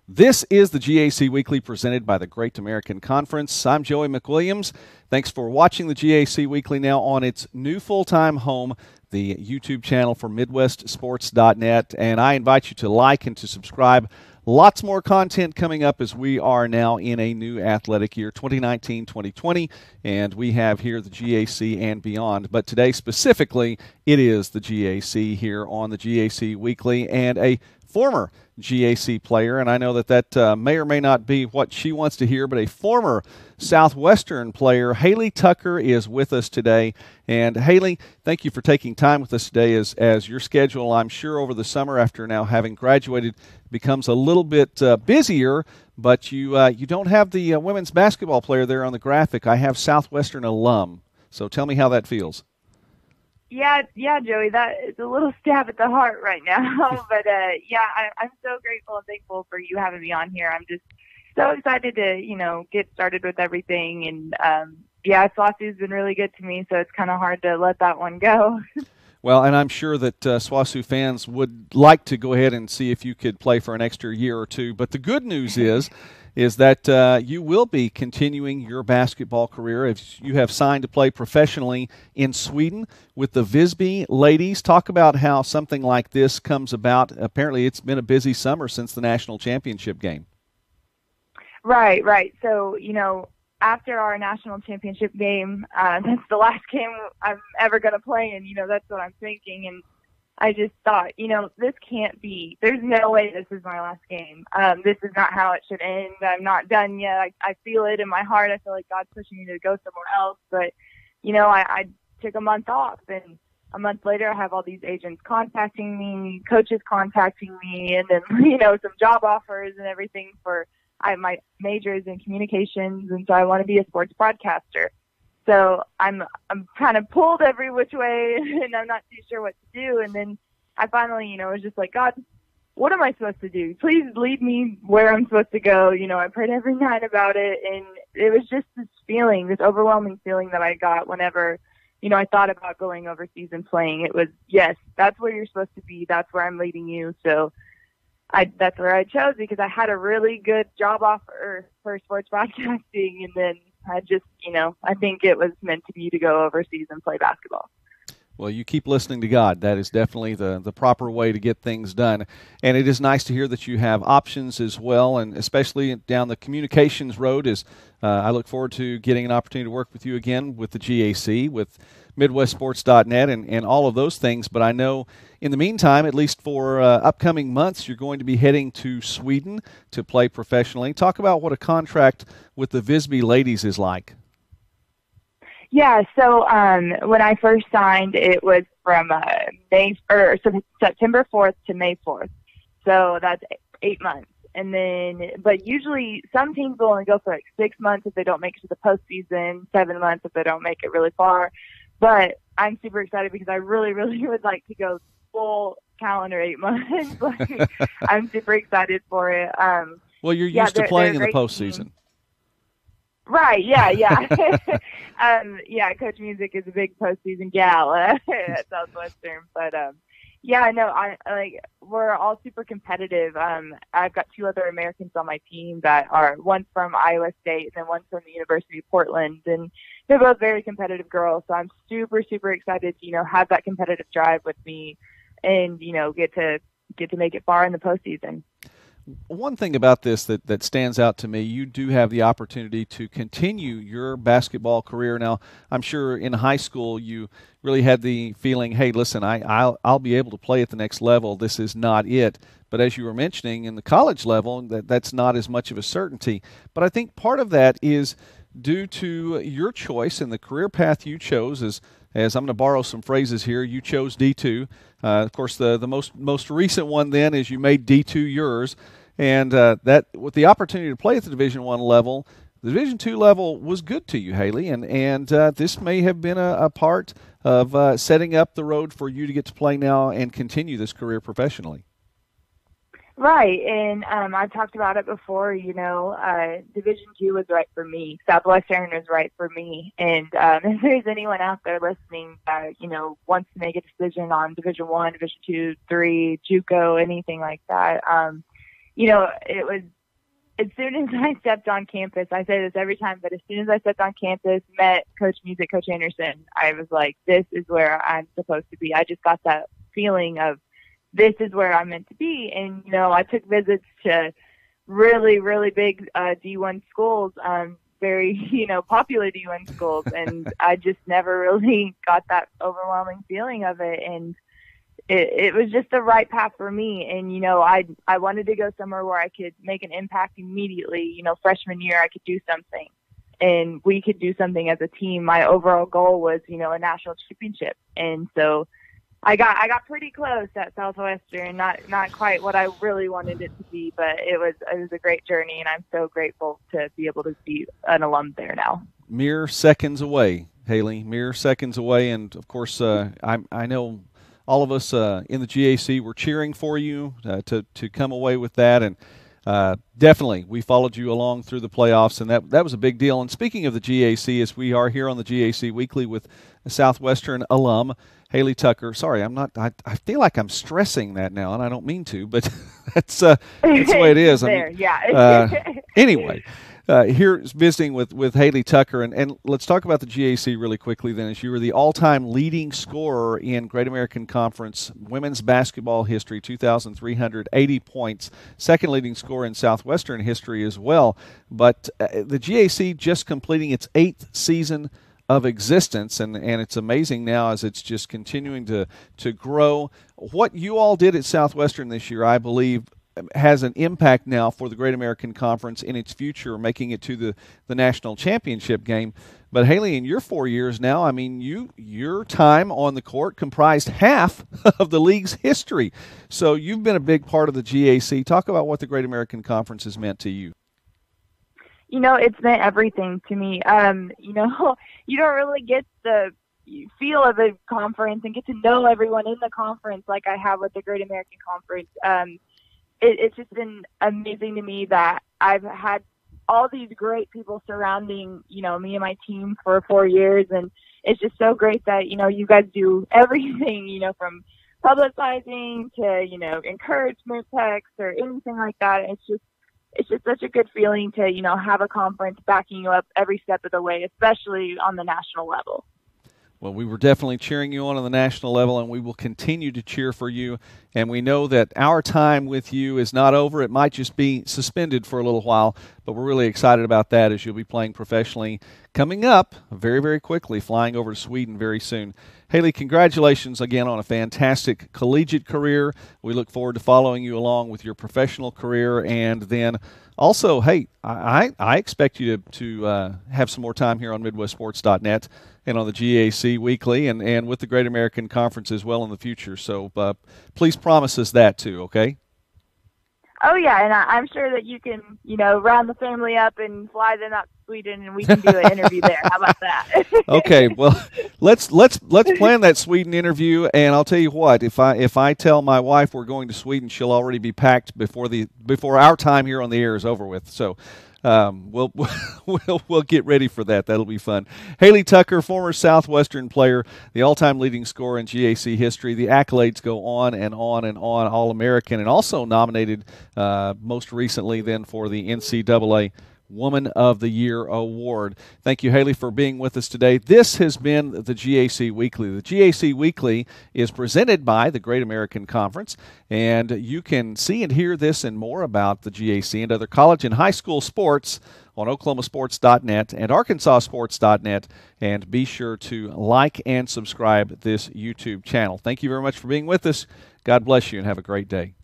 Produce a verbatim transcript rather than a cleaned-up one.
This is the G A C Weekly presented by the Great American Conference. I'm Joey McWilliams. Thanks for watching the G A C Weekly now on its new full-time home, the YouTube channel for Midwest Sports dot net. And I invite you to like and to subscribe. Lots more content coming up as we are now in a new athletic year, twenty nineteen twenty twenty, and we have here the G A C and beyond. But today specifically, it is the G A C here on the G A C Weekly, and a former G A C player, and I know that that uh, may or may not be what she wants to hear, but a former Southwestern player, Hailey Tucker, is with us today. And Hailey, thank you for taking time with us today as, as your schedule, I'm sure, over the summer after now having graduated becomes a little bit uh, busier, but you, uh, you don't have the uh, women's basketball player there on the graphic. I have Southwestern alum. So tell me how that feels. Yeah, yeah, Joey, that is a little stab at the heart right now. but, uh, yeah, I, I'm so grateful and thankful for you having me on here. I'm just so excited to, you know, get started with everything. And, um, yeah, SWOSU has been really good to me, so it's kind of hard to let that one go. Well, and I'm sure that uh, SWOSU fans would like to go ahead and see if you could play for an extra year or two. But the good news is is that uh, you will be continuing your basketball career if you have signed to play professionally in Sweden with the Visby ladies. Talk about how something like this comes about. Apparently, it's been a busy summer since the national championship game. Right, right. So, you know, after our national championship game, uh, that's the last game I'm ever going to play, and, you know, that's what I'm thinking. And I just thought, you know, this can't be. There's no way this is my last game. Um, this is not how it should end. I'm not done yet. I, I feel it in my heart. I feel like God's pushing me to go somewhere else. But, you know, I, I took a month off, and a month later I have all these agents contacting me, coaches contacting me, and then, you know, some job offers and everything for I my majors in communications, and so I want to be a sports broadcaster. So I'm I'm kind of pulled every which way, and I'm not too sure what to do. And then I finally, you know, was just like, God, what am I supposed to do? Please lead me where I'm supposed to go. You know, I prayed every night about it, and it was just this feeling, this overwhelming feeling that I got whenever, you know, I thought about going overseas and playing. It was, yes, that's where you're supposed to be. That's where I'm leading you. So I, that's where I chose, because I had a really good job offer for sports broadcasting, and then I just, you know, I think it was meant to be to go overseas and play basketball. Well, you keep listening to God. That is definitely the, the proper way to get things done. And it is nice to hear that you have options as well, and especially down the communications road. Is uh, I look forward to getting an opportunity to work with you again with the G A C, with Midwest Sports dot net, and, and all of those things. But I know in the meantime, at least for uh, upcoming months, you're going to be heading to Sweden to play professionally. Talk about what a contract with the Visby ladies is like. Yeah, so um, when I first signed, it was from uh, May or September fourth to May fourth. So that's eight months. And then, but usually some teams will only go for like six months if they don't make it to the postseason, seven months if they don't make it really far. But I'm super excited because I really, really would like to go full calendar eight months. Like, I'm super excited for it. Um, well, you're used yeah, to playing in the postseason. Team. Right, yeah, yeah. um, yeah, Coach Music is a big postseason gal at Southwestern. But, um, yeah, no, I like we're all super competitive. Um, I've got two other Americans on my team that are, one from Iowa State and then one from the University of Portland. And they're both very competitive girls. So I'm super, super excited to, you know, have that competitive drive with me and, you know, get to get to make it far in the postseason. One thing about this that, that stands out to me, you do have the opportunity to continue your basketball career. Now, I'm sure in high school you really had the feeling, hey, listen, I, I'll, I'll be able to play at the next level. This is not it. But as you were mentioning, in the college level, that, that's not as much of a certainty. But I think part of that is due to your choice and the career path you chose. As, as I'm going to borrow some phrases here, you chose D two. Uh, of course, the, the most most recent one then is you made D two yours. And uh, that with the opportunity to play at the Division One level, the Division Two level was good to you, Hailey. And, and uh, this may have been a, a part of uh, setting up the road for you to get to play now and continue this career professionally. Right, and um, I've talked about it before, you know, uh, Division Two was right for me. Southwestern was right for me. And um, if there's anyone out there listening that, you know, wants to make a decision on Division One, Division Two, Three, JUCO, anything like that, um, you know, it was as soon as I stepped on campus, I say this every time, but as soon as I stepped on campus, met Coach Music, Coach Anderson, I was like, this is where I'm supposed to be. I just got that feeling of this is where I'm meant to be. And, you know, I took visits to really, really big uh, D one schools, um, very, you know, popular D one schools. And I just never really got that overwhelming feeling of it. And It, it was just the right path for me. And, you know, I I wanted to go somewhere where I could make an impact immediately. You know, freshman year, I could do something and we could do something as a team. My overall goal was, you know, a national championship. And so I got I got pretty close at Southwestern, not not quite what I really wanted it to be, but it was it was a great journey, and I'm so grateful to be able to be an alum there now. Mere seconds away, Hailey, mere seconds away. And, of course, uh, I, I know – all of us uh, in the G A C were cheering for you uh, to to come away with that, and uh, definitely we followed you along through the playoffs, and that that was a big deal. And speaking of the G A C, as we are here on the G A C Weekly with a Southwestern alum, Hailey Tucker. Sorry, I'm not. I, I feel like I'm stressing that now, and I don't mean to, but that's uh, that's the way it is. there, I mean, yeah. uh, anyway. Uh, here visiting with, with Hailey Tucker, and, and let's talk about the G A C really quickly then, as you were the all-time leading scorer in Great American Conference women's basketball history, two thousand three hundred eighty points, second leading scorer in Southwestern history as well. But uh, the G A C just completing its eighth season of existence, and, and it's amazing now as it's just continuing to, to grow. What you all did at Southwestern this year, I believe, has an impact now for the Great American Conference in its future, making it to the, the national championship game. But Hailey, in your four years now, I mean, you your time on the court comprised half of the league's history. So you've been a big part of the G A C. Talk about what the Great American Conference has meant to you. You know, it's meant everything to me. Um, you know, you don't really get the feel of a conference and get to know everyone in the conference like I have with the Great American Conference. Um, It, it's just been amazing to me that I've had all these great people surrounding, you know, me and my team for four years. And it's just so great that, you know, you guys do everything, you know, from publicizing to, you know, encouragement texts or anything like that. It's just, it's just such a good feeling to, you know, have a conference backing you up every step of the way, especially on the national level. Well, we were definitely cheering you on on the national level, and we will continue to cheer for you. And we know that our time with you is not over. It might just be suspended for a little while, but we're really excited about that as you'll be playing professionally coming up very, very quickly, flying over to Sweden very soon. Hailey, congratulations again on a fantastic collegiate career. We look forward to following you along with your professional career, and then also, hey, I, I expect you to, to uh, have some more time here on Midwest Sports dot net and on the G A C Weekly and, and with the Great American Conference as well in the future. So uh, please promise us that too, okay? Oh, yeah, and I, I'm sure that you can, you know, round the family up and fly them out to Sweden, and we can do an interview there. How about that? Okay, well, let's let's let's plan that Sweden interview, and I'll tell you what, if I if I tell my wife we're going to Sweden, she'll already be packed before the before our time here on the air is over with. So um, we'll we'll we'll get ready for that. That'll be fun. Hailey Tucker, former Southwestern player, the all-time leading scorer in G A C history. The accolades go on and on and on. All-American, and also nominated uh, most recently then for the N C double A Woman of the Year Award. Thank you, Hailey, for being with us today. This has been the G A C Weekly. The G A C Weekly is presented by the Great American Conference, and you can see and hear this and more about the G A C and other college and high school sports on Oklahoma Sports dot net and Arkansas Sports dot net, and be sure to like and subscribe this YouTube channel. Thank you very much for being with us. God bless you and have a great day.